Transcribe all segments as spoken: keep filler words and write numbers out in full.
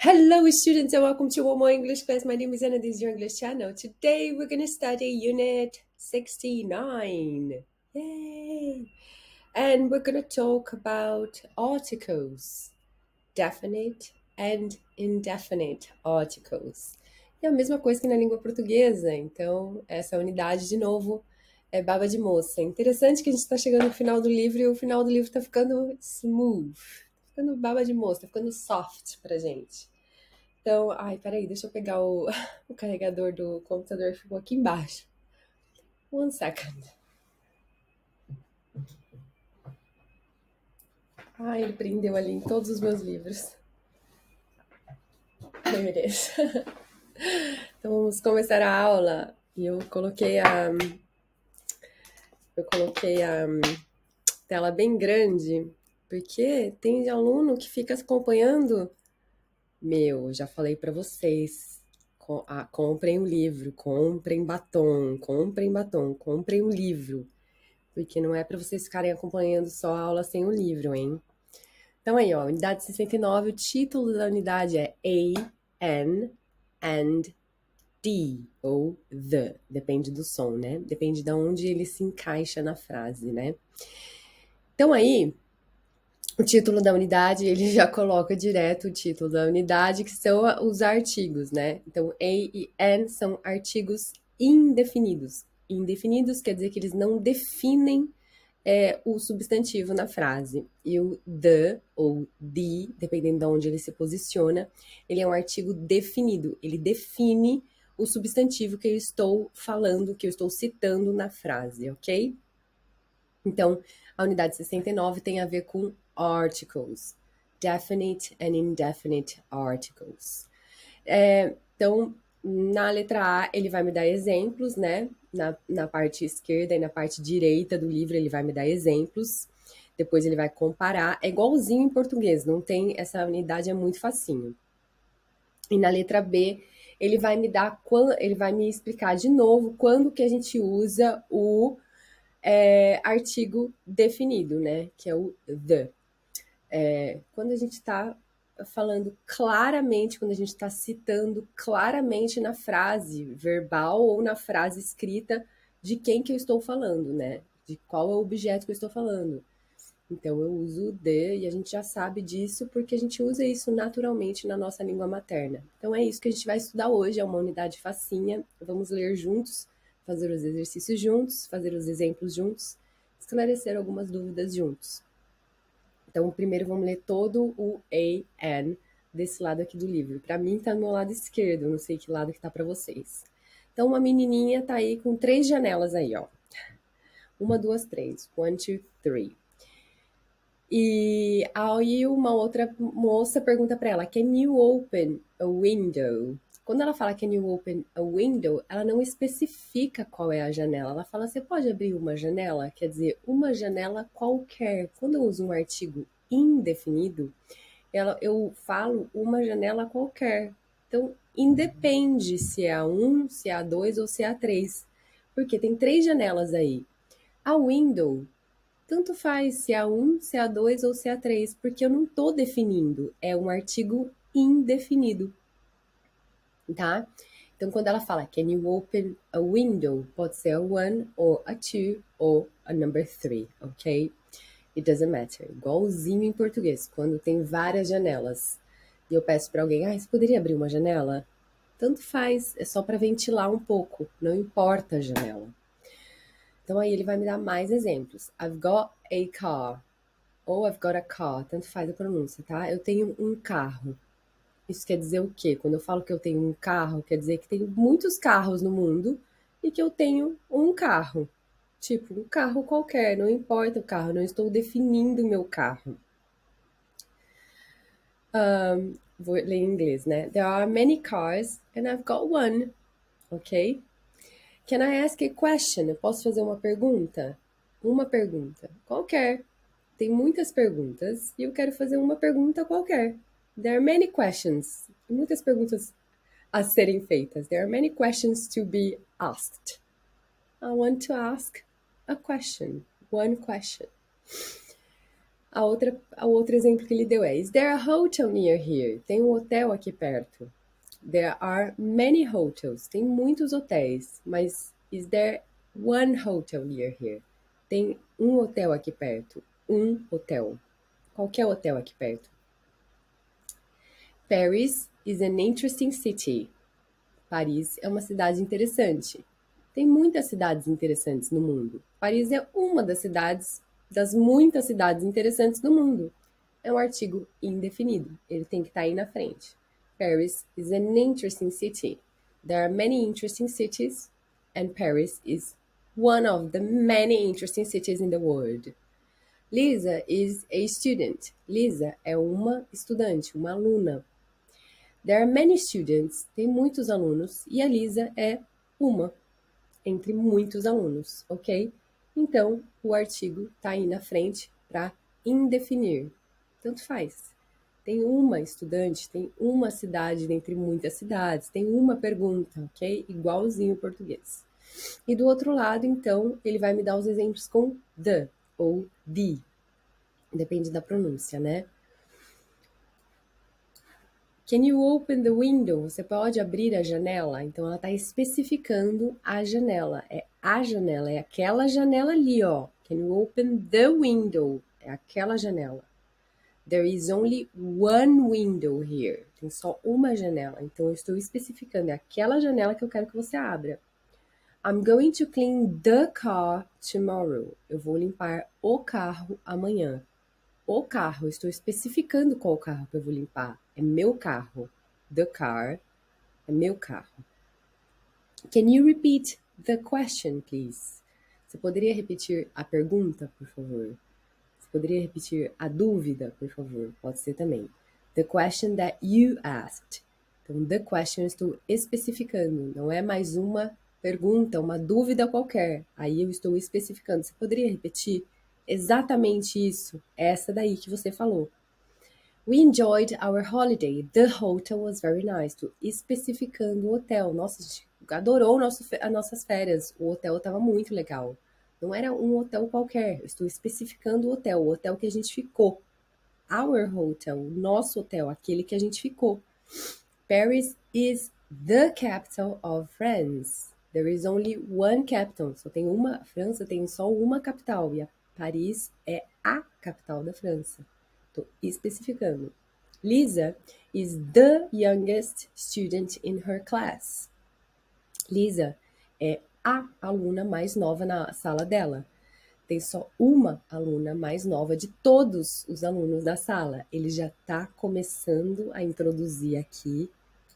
Hello students and welcome to One More English class. My name is Anna, this is your English channel. Today we're going to study unit sixty-nine. Yay! And we're going to talk about articles. Definite and indefinite articles. É a mesma coisa que na língua portuguesa, então essa unidade de novo é baba de moça. Interessante que a gente está chegando no final do livro e o final do livro está ficando smooth, tá ficando baba de moça, tá ficando soft pra gente. Então, ai, peraí, deixa eu pegar o, o carregador do computador, ficou aqui embaixo. One second. Ai, ele prendeu ali em todos os meus livros. There it is. Então, vamos começar a aula. E eu coloquei a... Eu coloquei a tela bem grande, porque tem aluno que fica acompanhando... Meu, já falei para vocês, com, ah, comprem um livro, comprem batom, comprem batom, comprem um livro, porque não é para vocês ficarem acompanhando só a aula sem o livro, hein? Então aí, ó, unidade sessenta e nove, o título da unidade é A, N, and, D, ou the, depende do som, né? Depende de onde ele se encaixa na frase, né? Então aí... O título da unidade, ele já coloca direto o título da unidade, que são os artigos, né? Então, A e N são artigos indefinidos. Indefinidos quer dizer que eles não definem é, o substantivo na frase. E o the, ou the, dependendo de onde ele se posiciona, ele é um artigo definido. Ele define o substantivo que eu estou falando, que eu estou citando na frase, ok? Então, a unidade sessenta e nove tem a ver com articles, definite and indefinite articles. É, então, na letra A, ele vai me dar exemplos, né? Na, na parte esquerda e na parte direita do livro, ele vai me dar exemplos. Depois ele vai comparar. É igualzinho em português, não tem... Essa unidade é muito facinho. E na letra B, ele vai me dar... Ele vai me explicar de novo quando que a gente usa o... É, artigo definido, né? Que é o the. É, quando a gente está falando claramente, quando a gente está citando claramente na frase verbal ou na frase escrita de quem que eu estou falando, né? De qual é o objeto que eu estou falando. Então, eu uso o the e a gente já sabe disso porque a gente usa isso naturalmente na nossa língua materna. Então, é isso que a gente vai estudar hoje, é uma unidade facinha. Vamos ler juntos, fazer os exercícios juntos, fazer os exemplos juntos, esclarecer algumas dúvidas juntos. Então, primeiro vamos ler todo o A, N, desse lado aqui do livro. Para mim tá no meu lado esquerdo, não sei que lado que tá para vocês. Então, uma menininha tá aí com três janelas aí, ó. Uma, duas, três. One, two, three. E aí uma outra moça pergunta para ela, can you open a window? Quando ela fala can you open a window, ela não especifica qual é a janela. Ela fala, você pode abrir uma janela? Quer dizer, uma janela qualquer. Quando eu uso um artigo indefinido, ela, eu falo uma janela qualquer. Então, independe se é a um, se é a dois ou se é a três. Porque tem três janelas aí. A window, tanto faz se é a um, se é a dois ou se é a três, porque eu não estou definindo. É um artigo indefinido. Tá? Então, quando ela fala can you open a window, pode ser a one, ou a two, ou a number three, ok? It doesn't matter. Igualzinho em português, quando tem várias janelas. E eu peço para alguém, ah, você poderia abrir uma janela? Tanto faz, é só para ventilar um pouco, não importa a janela. Então, aí ele vai me dar mais exemplos. I've got a car, ou I've got a car, tanto faz a pronúncia, tá? Eu tenho um carro. Isso quer dizer o quê? Quando eu falo que eu tenho um carro, quer dizer que tem muitos carros no mundo e que eu tenho um carro. Tipo, um carro qualquer, não importa o carro, não estou definindo o meu carro. Um, vou ler em inglês, né? There are many cars and I've got one, ok? Can I ask a question? Eu posso fazer uma pergunta? Uma pergunta, qualquer. Tem muitas perguntas e eu quero fazer uma pergunta qualquer. There are many questions. Muitas perguntas a serem feitas. There are many questions to be asked. I want to ask a question. One question. A outra, o outro exemplo que ele deu é: Is there a hotel near here? Tem um hotel aqui perto. There are many hotels. Tem muitos hotéis. Mas is there one hotel near here? Tem um hotel aqui perto. Um hotel. Qualquer hotel aqui perto. Paris is an interesting city. Paris é uma cidade interessante. Tem muitas cidades interessantes no mundo. Paris é uma das cidades, das muitas cidades interessantes do mundo. É um artigo indefinido. Ele tem que estar aí na frente. Paris is an interesting city. There are many interesting cities, and Paris is one of the many interesting cities in the world. Lisa is a student. Lisa é uma estudante, uma aluna. There are many students. Tem muitos alunos. E a Lisa é uma entre muitos alunos, ok? Então, o artigo está aí na frente para indefinir. Tanto faz. Tem uma estudante, tem uma cidade dentre muitas cidades, tem uma pergunta, ok? Igualzinho o português. E do outro lado, então, ele vai me dar os exemplos com the ou the. Depende da pronúncia, né? Can you open the window? Você pode abrir a janela? Então, ela está especificando a janela. É a janela, é aquela janela ali, ó. Can you open the window? É aquela janela. There is only one window here. Tem só uma janela. Então, eu estou especificando. É aquela janela que eu quero que você abra. I'm going to clean the car tomorrow. Eu vou limpar o carro amanhã. O carro, eu estou especificando qual carro que eu vou limpar. É meu carro. The car é meu carro. Can you repeat the question, please? Você poderia repetir a pergunta, por favor? Você poderia repetir a dúvida, por favor? Pode ser também. The question that you asked. Então, the question eu estou especificando. Não é mais uma pergunta, uma dúvida qualquer. Aí eu estou especificando. Você poderia repetir? Exatamente isso, essa daí que você falou. We enjoyed our holiday. The hotel was very nice. Tô especificando o hotel. Nossa, a gente adorou nosso, as nossas férias. O hotel estava muito legal. Não era um hotel qualquer. Eu estou especificando o hotel. O hotel que a gente ficou. Our hotel. Nosso hotel. Aquele que a gente ficou. Paris is the capital of France. There is only one capital. Só tem uma. A França tem só uma capital. E a Paris é a capital da França. Estou especificando. Lisa is the youngest student in her class. Lisa é a aluna mais nova na sala dela. Tem só uma aluna mais nova de todos os alunos da sala. Ele já está começando a introduzir aqui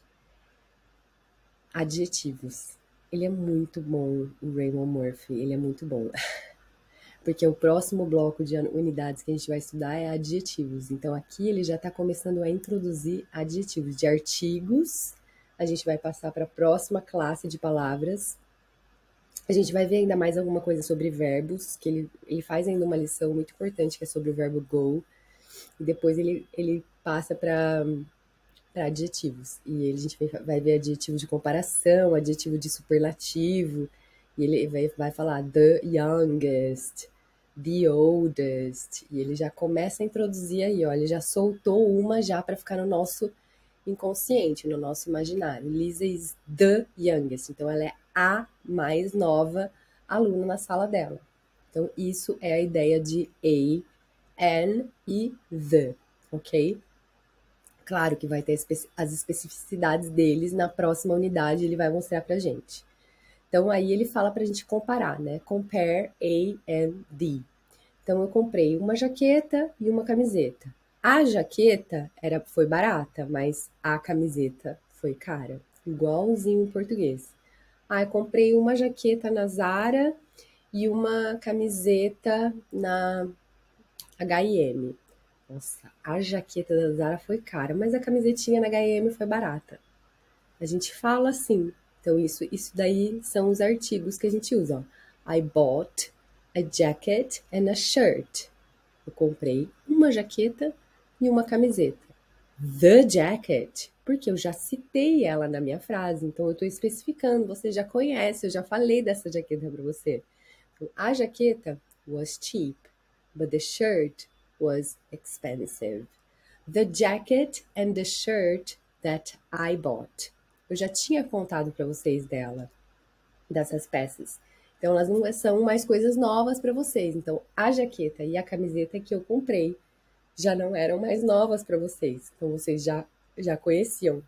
adjetivos. Ele é muito bom, o Raymond Murphy. Ele é muito bom. Porque o próximo bloco de unidades que a gente vai estudar é adjetivos. Então, aqui ele já está começando a introduzir adjetivos de artigos. A gente vai passar para a próxima classe de palavras. A gente vai ver ainda mais alguma coisa sobre verbos, que ele, ele faz ainda uma lição muito importante, que é sobre o verbo go. E depois ele, ele passa para adjetivos. E ele, a gente vai, vai ver adjetivo de comparação, adjetivo de superlativo. E ele vai, vai falar the youngest, the oldest. E ele já começa a introduzir aí, ó. Ele já soltou uma já para ficar no nosso inconsciente, no nosso imaginário. Lisa is the youngest. Então, ela é a mais nova aluna na sala dela. Então, isso é a ideia de a, an e the, ok? Claro que vai ter as especificidades deles na próxima unidade, ele vai mostrar pra gente. Então, aí ele fala pra gente comparar, né? Compare A and D. Então, eu comprei uma jaqueta e uma camiseta. A jaqueta era, foi barata, mas a camiseta foi cara. Igualzinho em português. Ah, eu comprei uma jaqueta na Zara e uma camiseta na H e M. Nossa, a jaqueta da Zara foi cara, mas a camisetinha na H e M foi barata. A gente fala assim. Então, isso, isso daí são os artigos que a gente usa. Ó. I bought a jacket and a shirt. Eu comprei uma jaqueta e uma camiseta. The jacket, porque eu já citei ela na minha frase, então eu estou especificando, você já conhece, eu já falei dessa jaqueta para você. Então, a jaqueta was cheap, but the shirt was expensive. The jacket and the shirt that I bought. Eu já tinha contado para vocês dela, dessas peças. Então, elas não são mais coisas novas para vocês. Então, a jaqueta e a camiseta que eu comprei já não eram mais novas para vocês. Então, vocês já, já conheciam.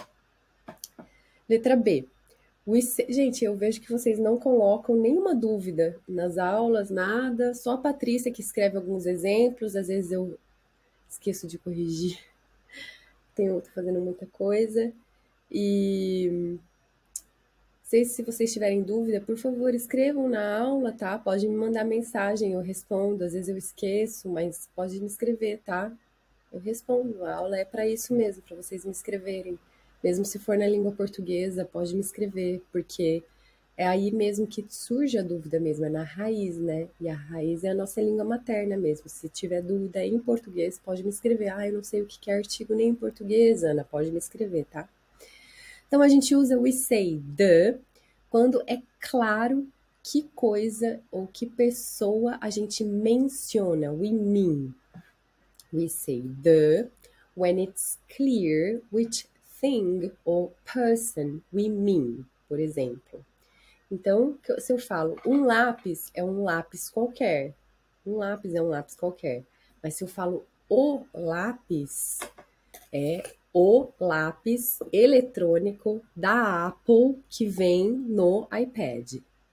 Letra B. We say... Gente, eu vejo que vocês não colocam nenhuma dúvida nas aulas, nada. Só a Patrícia que escreve alguns exemplos. Às vezes eu esqueço de corrigir. Tenho, tô fazendo muita coisa. E... sei se vocês tiverem dúvida, por favor, escrevam na aula, tá? Pode me mandar mensagem, eu respondo. Às vezes eu esqueço, mas pode me escrever, tá? Eu respondo. A aula é para isso mesmo, para vocês me escreverem. Mesmo se for na língua portuguesa, pode me escrever, porque é aí mesmo que surge a dúvida mesmo, é na raiz, né? E a raiz é a nossa língua materna mesmo. Se tiver dúvida em português, pode me escrever. Ah, eu não sei o que é artigo nem em português, Ana, pode me escrever, tá? Então, a gente usa we say the quando é claro que coisa ou que pessoa a gente menciona. We mean. We say the when it's clear which thing or person we mean, por exemplo. Então, se eu falo um lápis, é um lápis qualquer. Um lápis é um lápis qualquer. Mas se eu falo o lápis, é o lápis eletrônico da Apple que vem no iPad.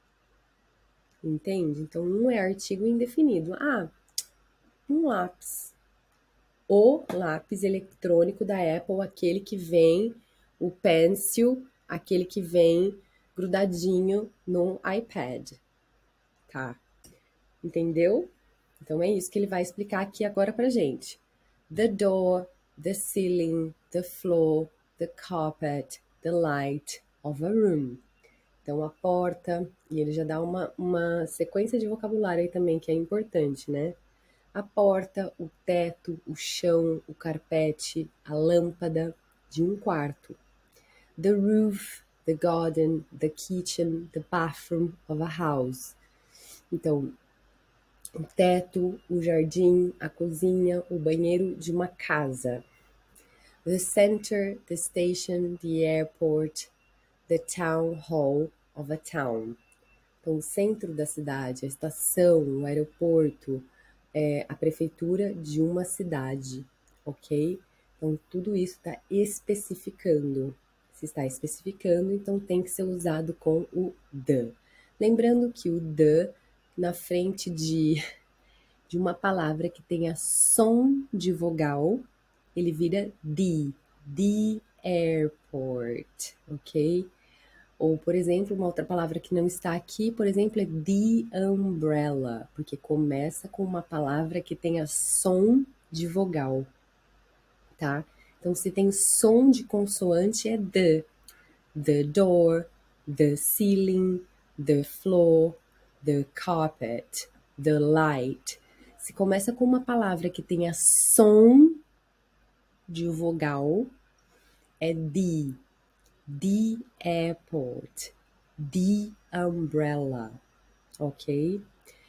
Entende? Então, um é artigo indefinido. Ah, um lápis. O lápis eletrônico da Apple, aquele que vem, o pencil, aquele que vem grudadinho no iPad. Tá? Entendeu? Então, é isso que ele vai explicar aqui agora pra gente. The door, the ceiling, the floor, the carpet, the light of a room. Então, a porta, e ele já dá uma, uma sequência de vocabulário aí também, que é importante, né? A porta, o teto, o chão, o carpete, a lâmpada de um quarto. The roof, the garden, the kitchen, the bathroom of a house. Então, o teto, o jardim, a cozinha, o banheiro de uma casa. The center, the station, the airport, the town hall of a town. Então, o centro da cidade, a estação, o aeroporto, é a prefeitura de uma cidade, ok? Então, tudo isso está especificando. Se está especificando, então tem que ser usado com o the. Lembrando que o the, na frente de, de uma palavra que tenha som de vogal, ele vira the, the airport, ok? Ou, por exemplo, uma outra palavra que não está aqui, por exemplo, é the umbrella, porque começa com uma palavra que tenha som de vogal, tá? Então, se tem som de consoante, é the. The door, the ceiling, the floor, the carpet, the light. Se começa com uma palavra que tenha som de vogal, é the. The airport, the umbrella, ok?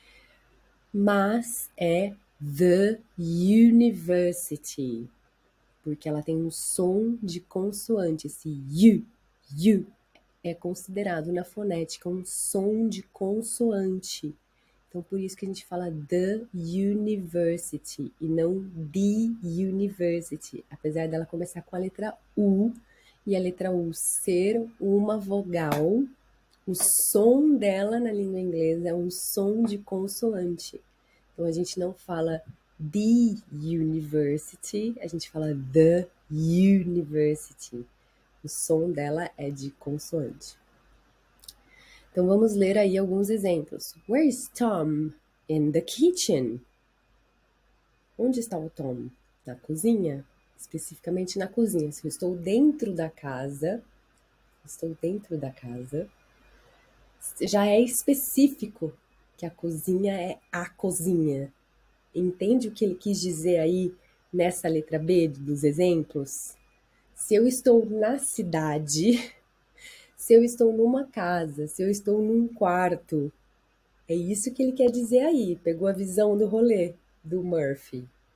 Mas é the university, porque ela tem um som de consoante, esse U, U, é considerado na fonética um som de consoante. Então, por isso que a gente fala the university e não the university, apesar dela começar com a letra U, e a letra U ser uma vogal, o som dela na língua inglesa é um som de consoante. Então, a gente não fala the university, a gente fala the university. O som dela é de consoante. Então, vamos ler aí alguns exemplos. Where is Tom? In the kitchen. Onde está o Tom? Na cozinha? Especificamente na cozinha. Se eu estou dentro da casa, estou dentro da casa, já é específico que a cozinha é a cozinha. Entende o que ele quis dizer aí nessa letra B dos exemplos? Se eu estou na cidade, se eu estou numa casa, se eu estou num quarto, é isso que ele quer dizer aí. Pegou a visão do rolê do Murphy.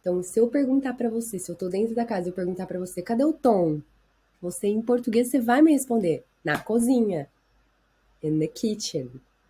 Então, se eu perguntar pra você, se eu tô dentro da casa e eu perguntar pra você, cadê o Tom? Você, em português, você vai me responder, na cozinha. In the kitchen.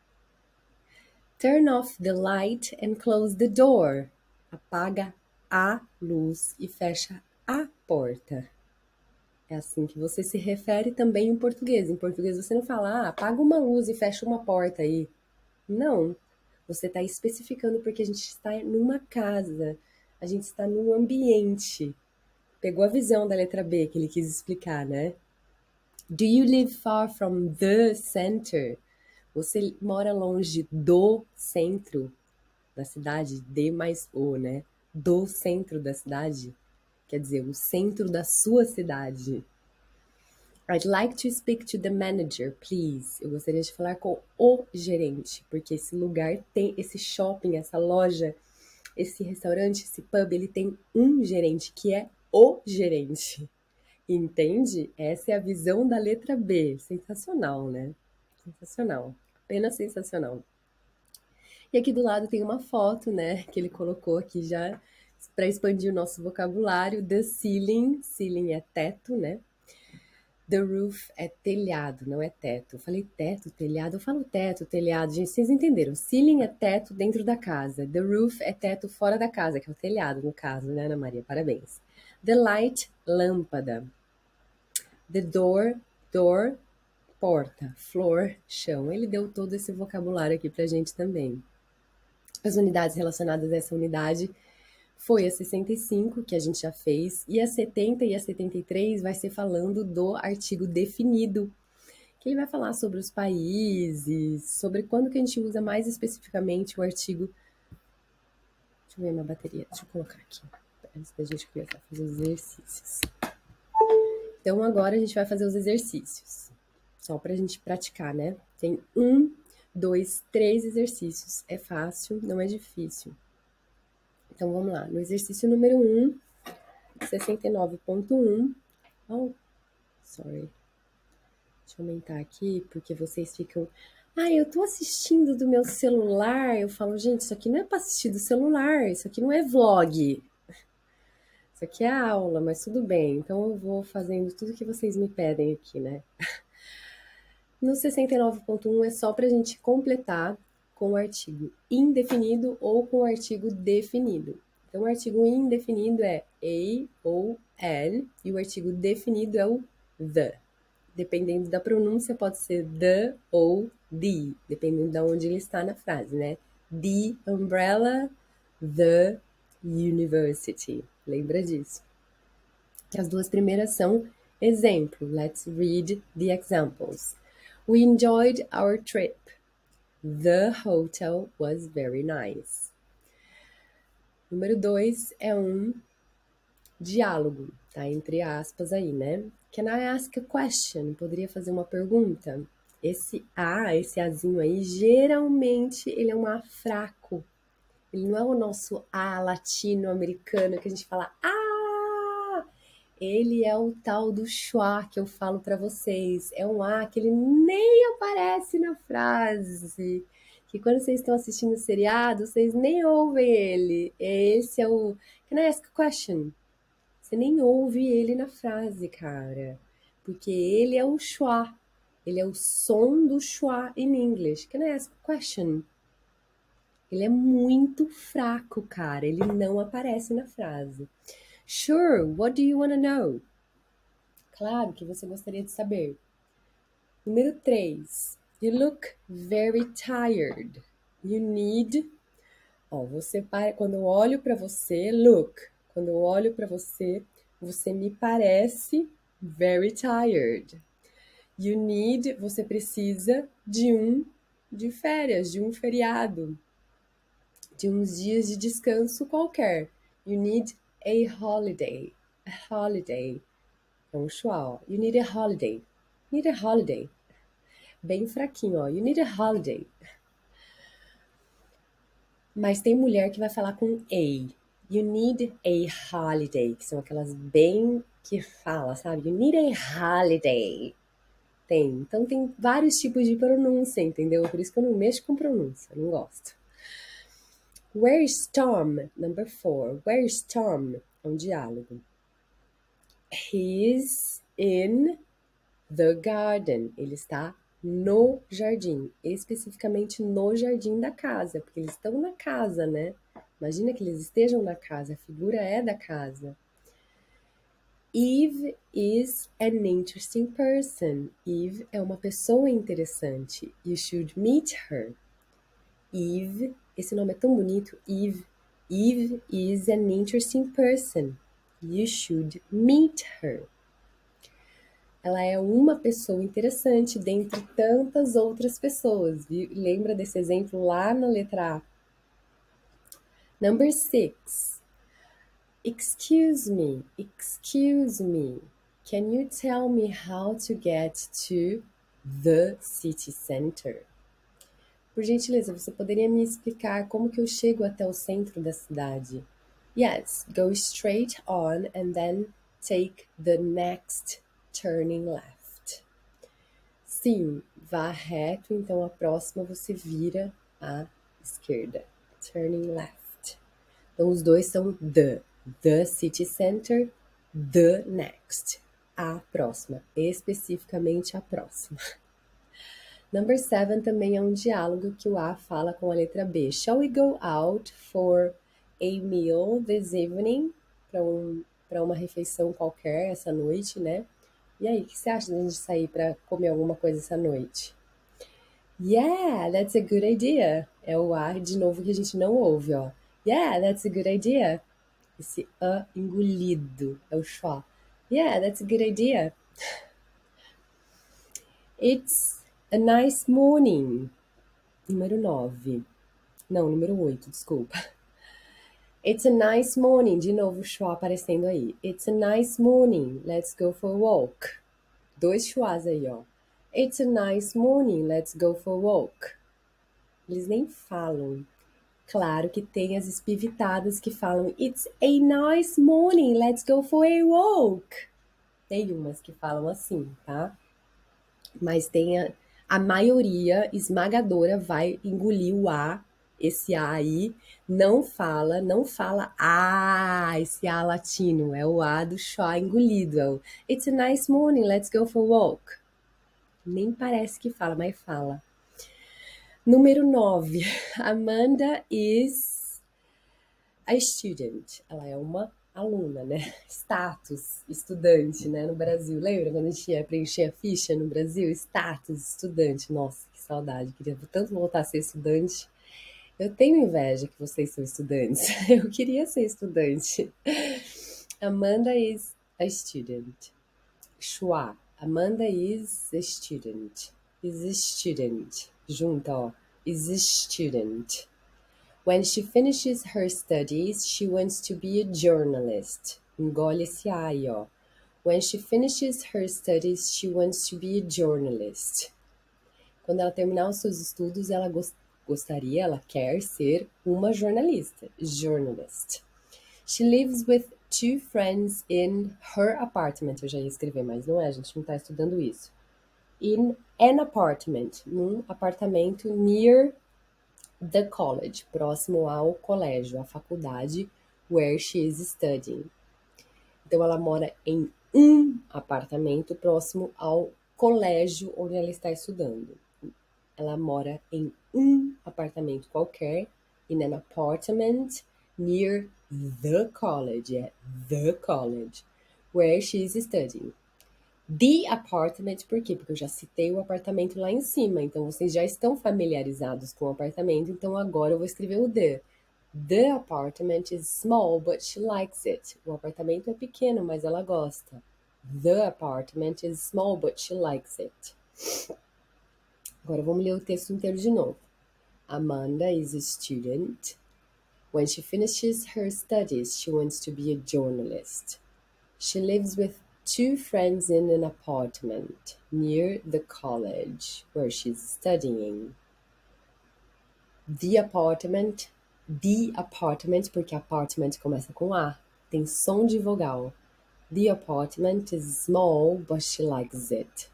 Turn off the light and close the door. Apaga a luz e fecha a porta. É assim que você se refere também em português. Em português você não fala, ah, apaga uma luz e fecha uma porta aí. Não. Você está especificando porque a gente está numa casa. A gente está num ambiente. Pegou a visão da letra B que ele quis explicar, né? Do you live far from the center? Você mora longe do centro da cidade? D mais O, né? Do centro da cidade. Quer dizer, o centro da sua cidade. I'd like to speak to the manager, please. Eu gostaria de falar com o gerente, porque esse lugar tem, esse shopping, essa loja, esse restaurante, esse pub, ele tem um gerente, que é o gerente. Entende? Essa é a visão da letra B. Sensacional, né? Sensacional. Apenas sensacional. E aqui do lado tem uma foto, né, que ele colocou aqui já para expandir o nosso vocabulário. The ceiling, ceiling é teto, né? The roof é telhado, não é teto. Eu falei teto, telhado, eu falo teto, telhado. Gente, vocês entenderam. Ceiling é teto dentro da casa. The roof é teto fora da casa, que é o telhado, no caso, né, Ana Maria? Parabéns. The light, lâmpada. The door, door, porta. Floor, chão. Ele deu todo esse vocabulário aqui pra gente também. As unidades relacionadas a essa unidade foi a sessenta e cinco, que a gente já fez, e a setenta e a setenta e três vai ser falando do artigo definido, que ele vai falar sobre os países, sobre quando que a gente usa mais especificamente o artigo... Deixa eu ver minha bateria, deixa eu colocar aqui, antes da gente começar a fazer os exercícios. Então, agora a gente vai fazer os exercícios, só pra gente praticar, né? Tem um, dois, três exercícios, é fácil, não é difícil. Então, vamos lá. No exercício número um, sessenta e nove ponto um. Oh, sorry. Deixa eu aumentar aqui, porque vocês ficam... Ah, eu tô assistindo do meu celular. Eu falo, gente, isso aqui não é pra assistir do celular. Isso aqui não é vlog. Isso aqui é aula, mas tudo bem. Então, eu vou fazendo tudo que vocês me pedem aqui, né? No sessenta e nove ponto um é só pra gente completar com o artigo indefinido ou com o artigo definido. Então, o artigo indefinido é a ou an, e o artigo definido é o the. Dependendo da pronúncia, pode ser the ou the, dependendo de onde ele está na frase, né? The umbrella, the university. Lembra disso? As duas primeiras são exemplo. Let's read the examples. We enjoyed our trip. The hotel was very nice. Número dois é um diálogo, tá? Entre aspas aí, né? Can I ask a question? Poderia fazer uma pergunta? Esse A, esse Azinho aí, geralmente ele é um A fraco. Ele não é o nosso A latino-americano que a gente fala ah! Ele é o tal do schwa que eu falo pra vocês. É um A que ele nem aparece na frase. Que quando vocês estão assistindo o seriado, vocês nem ouvem ele. Esse é o... Can I ask a question? Você nem ouve ele na frase, cara. Porque ele é o schwa. Ele é o som do schwa in English. Can I ask a question? Ele é muito fraco, cara. Ele não aparece na frase. Sure, what do you want to know? Claro que você gostaria de saber. Número três. You look very tired. You need... Ó, você para... Quando eu olho para você, look. Quando eu olho para você, você me parece very tired. You need... Você precisa de um... De férias, de um feriado. De uns dias de descanso qualquer. You need a holiday. A holiday. É um schwa, ó. You need a holiday. You need a holiday. Bem fraquinho, ó. You need a holiday. Mas tem mulher que vai falar com a. You need a holiday. Que são aquelas bem que fala, sabe? You need a holiday. Tem. Então tem vários tipos de pronúncia, entendeu? Por isso que eu não mexo com pronúncia. Não gosto. Where's Tom? Number four. Where's Tom? É um diálogo. He's in the garden. Ele está no jardim. Especificamente no jardim da casa. Porque eles estão na casa, né? Imagina que eles estejam na casa. A figura é da casa. Eve is an interesting person. Eve é uma pessoa interessante. You should meet her. Eve, esse nome é tão bonito. Eve. Eve is an interesting person. You should meet her. Ela é uma pessoa interessante dentre tantas outras pessoas. Viu? Lembra desse exemplo lá na letra A. Number six. Excuse me, excuse me. Can you tell me how to get to the city center? Por gentileza, você poderia me explicar como que eu chego até o centro da cidade? Yes, go straight on and then take the next turning left. Sim, vá reto, então a próxima você vira à esquerda. Turning left. Então os dois são the. The city center, the next. A próxima, especificamente a próxima. Number seven também é um diálogo que o A fala com a letra B. Shall we go out for a meal this evening? Para um, para uma refeição qualquer essa noite, né? E aí, o que você acha de a gente sair para comer alguma coisa essa noite? Yeah, that's a good idea. É o A de novo que a gente não ouve, ó. Yeah, that's a good idea. Esse A engolido é o schwa. Yeah, that's a good idea. It's a nice morning. Número nove. Não, número oito, desculpa. It's a nice morning. De novo o schwa aparecendo aí. It's a nice morning. Let's go for a walk. Dois schwas aí, ó. It's a nice morning. Let's go for a walk. Eles nem falam. Claro que tem as espivitadas que falam It's a nice morning, let's go for a walk. Tem umas que falam assim, tá? Mas tem a, a maioria esmagadora vai engolir o A, esse A aí, não fala, não fala A, esse A latino, é o A do schwa engolido, é o It's a nice morning, let's go for a walk. Nem parece que fala, mas fala. Número nove. Amanda is a student. Ela é uma aluna, né? Status, estudante, né? No Brasil. Lembra quando a gente ia preencher a ficha no Brasil? Status, estudante. Nossa, que saudade. Queria tanto voltar a ser estudante. Eu tenho inveja que vocês são estudantes. Eu queria ser estudante. Amanda is a student. Schwa. Amanda is a student. Is a student. Junta, ó. Is a student. When she finishes her studies, she wants to be a journalist. Engole esse A aí, ó. When she finishes her studies, she wants to be a journalist. Quando ela terminar os seus estudos, ela gost- gostaria, ela quer ser uma jornalista. Journalist. She lives with two friends in her apartment. Eu já ia escrever, mas não é, a gente não está estudando isso. In an apartment, num apartamento near the college, próximo ao colégio, à faculdade, where she is studying. Então, ela mora em um apartamento próximo ao colégio onde ela está estudando. Ela mora em um apartamento qualquer, in an apartment near the college, é the college, where she is studying. The apartment, por quê? Porque eu já citei o apartamento lá em cima, então vocês já estão familiarizados com o apartamento, então agora eu vou escrever o the. The apartment is small, but she likes it. O apartamento é pequeno, mas ela gosta. The apartment is small, but she likes it. Agora vamos ler o texto inteiro de novo. Amanda is a student. When she finishes her studies, she wants to be a journalist. She lives with two friends in an apartment near the college where she's studying. The apartment, the apartment, porque apartment começa com A, tem som de vogal. The apartment is small, but she likes it.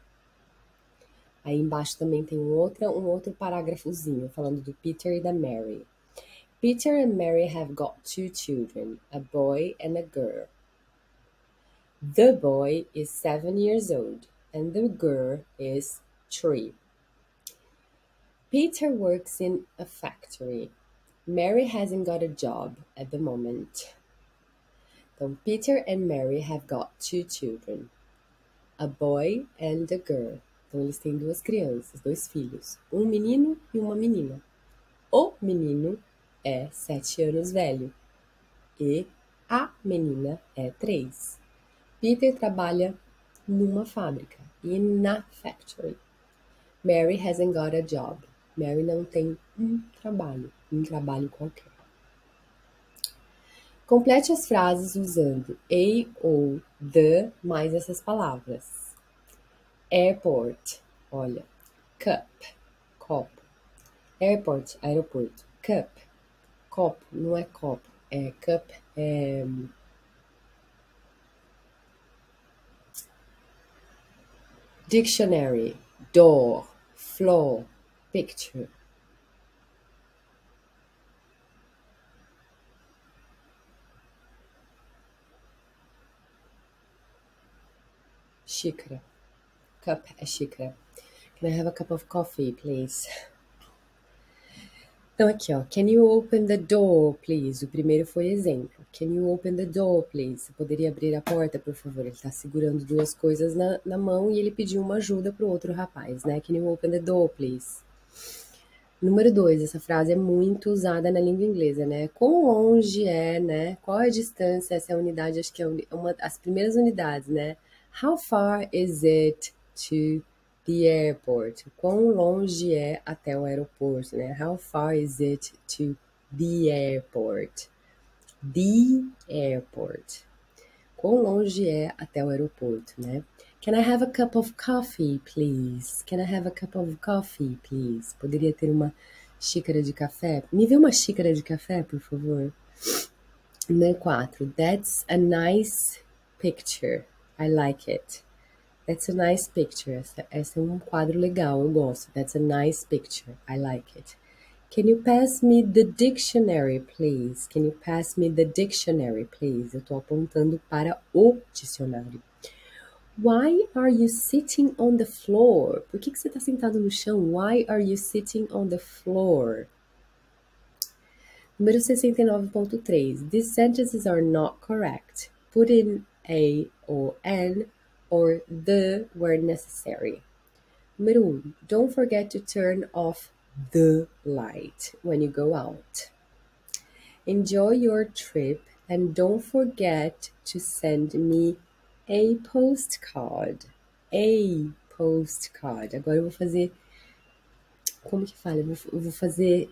Aí embaixo também tem um outro, um outro parágrafozinho falando do Peter e da Mary. Peter and Mary have got two children, a boy and a girl. The boy is seven years old and the girl is three. Peter works in a factory. Mary hasn't got a job at the moment. Então, Peter and Mary have got two children, a boy and a girl. Então, eles têm duas crianças, dois filhos, um menino e uma menina. O menino é sete anos velho e a menina é três. Peter trabalha numa fábrica, in a factory. Mary hasn't got a job. Mary não tem um trabalho, um trabalho qualquer. Complete as frases usando a ou the mais essas palavras. Airport, olha, cup, copo. Airport, aeroporto. Cup, copo, não é copo, é cup, é... Dictionary, door, floor, picture. Xícara. Cup é xícara. Can I have a cup of coffee, please? Então aqui, ó. Can you open the door, please? O primeiro foi exemplo. Can you open the door, please? Você poderia abrir a porta, por favor? Ele tá segurando duas coisas na, na mão e ele pediu uma ajuda pro outro rapaz, né? Can you open the door, please? Número dois, essa frase é muito usada na língua inglesa, né? Quão longe é, né? Qual é a distância? Essa é a unidade, acho que é uma das primeiras unidades, né? How far is it to the airport? Quão longe é até o aeroporto, né? How far is it to the airport? The airport. Quão longe é até o aeroporto, né? Can I have a cup of coffee, please? Can I have a cup of coffee, please? Poderia ter uma xícara de café? Me vê uma xícara de café, por favor. Número quatro. That's a nice picture. I like it. That's a nice picture. Essa, essa é um quadro legal, eu gosto. That's a nice picture. I like it. Can you pass me the dictionary, please? Can you pass me the dictionary, please? Eu tô apontando para o dicionário. Why are you sitting on the floor? Por que, que você está sentado no chão? Why are you sitting on the floor? Número sessenta e nove ponto três. These sentences are not correct. Put in a or an or the where necessary. Número um. Don't forget to turn off the light when you go out. Enjoy your trip and don't forget to send me a postcard. A postcard. Agora eu vou fazer... Como que fala? Eu vou, eu vou fazer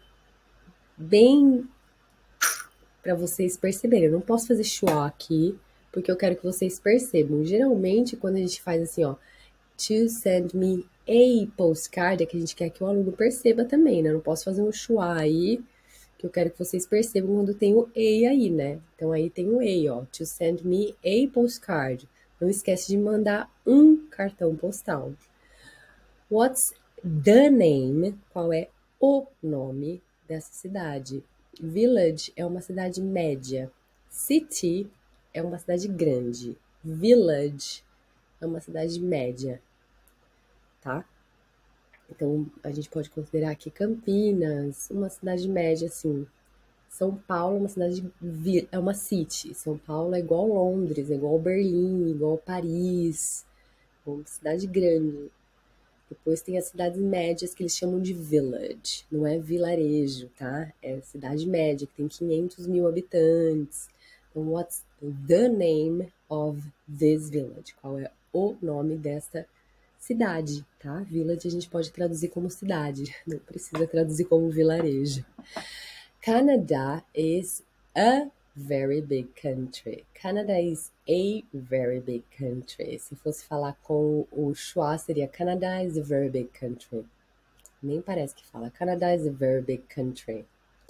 bem para vocês perceberem. Eu não posso fazer schwa aqui, porque eu quero que vocês percebam. Geralmente, quando a gente faz assim, ó, to send me a postcard, é que a gente quer que o aluno perceba também, né? Eu não posso fazer um schwa aí, que eu quero que vocês percebam quando tem o a aí, né? Então, aí tem o a, ó. To send me a postcard. Não esquece de mandar um cartão postal. What's the name? Qual é o nome dessa cidade? Village é uma cidade média. City é uma cidade grande. Village é uma cidade média. Tá? Então, a gente pode considerar aqui Campinas, uma cidade média, assim. São Paulo é uma cidade, é uma city. São Paulo é igual Londres, é igual Berlim, igual Paris. É uma cidade grande. Depois tem as cidades médias que eles chamam de village. Não é vilarejo, tá? É cidade média, que tem quinhentos mil habitantes. Então, what's the name of this village? Qual é o nome desta cidade, tá? Village a gente pode traduzir como cidade. Não precisa traduzir como vilarejo. Canada is a very big country. Canada is a very big country. Se fosse falar com o schwa, seria Canada is a very big country. Nem parece que fala. Canada is a very big country.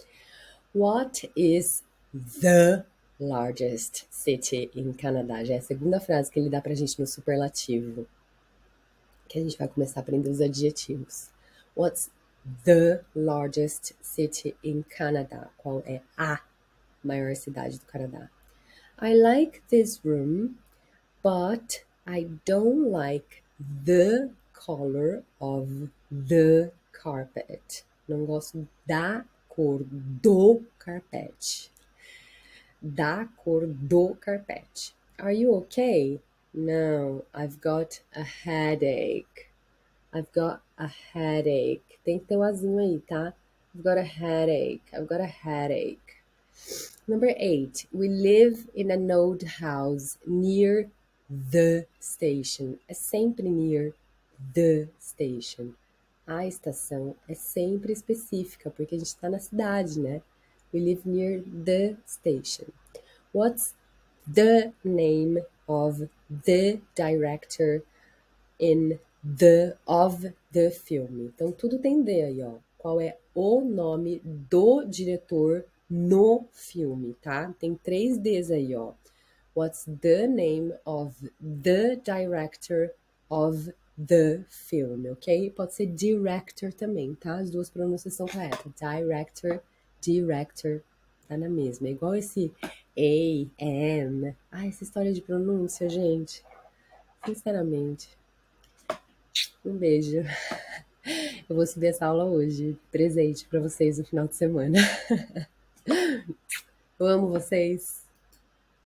What is the largest city in Canada? Já é a segunda frase que ele dá pra gente no superlativo. Que a gente vai começar a aprender os adjetivos. What's the largest city in Canada? Qual é a maior cidade do Canadá? I like this room, but I don't like the color of the carpet. Não gosto da cor do carpete. Da cor do carpete. Are you okay? No, I've got a headache. I've got a headache. Tem que ter um azinho aí, tá? I've got a headache. I've got a headache. Number eight. We live in an old house near the station. É sempre near the station. A estação é sempre específica, porque a gente está na cidade, né? We live near the station. What's the name of the director in the of the film? Então, tudo tem D aí, ó. Qual é o nome do diretor no filme, tá? Tem três Ds aí, ó. What's the name of the director of the film, ok? Pode ser director também, tá? As duas pronúncias são corretas. Director, director, tá na mesma. É igual esse A, N. Ah, essa história de pronúncia, gente. Sinceramente. Um beijo. Eu vou subir essa aula hoje. Presente pra vocês no final de semana. Eu amo vocês.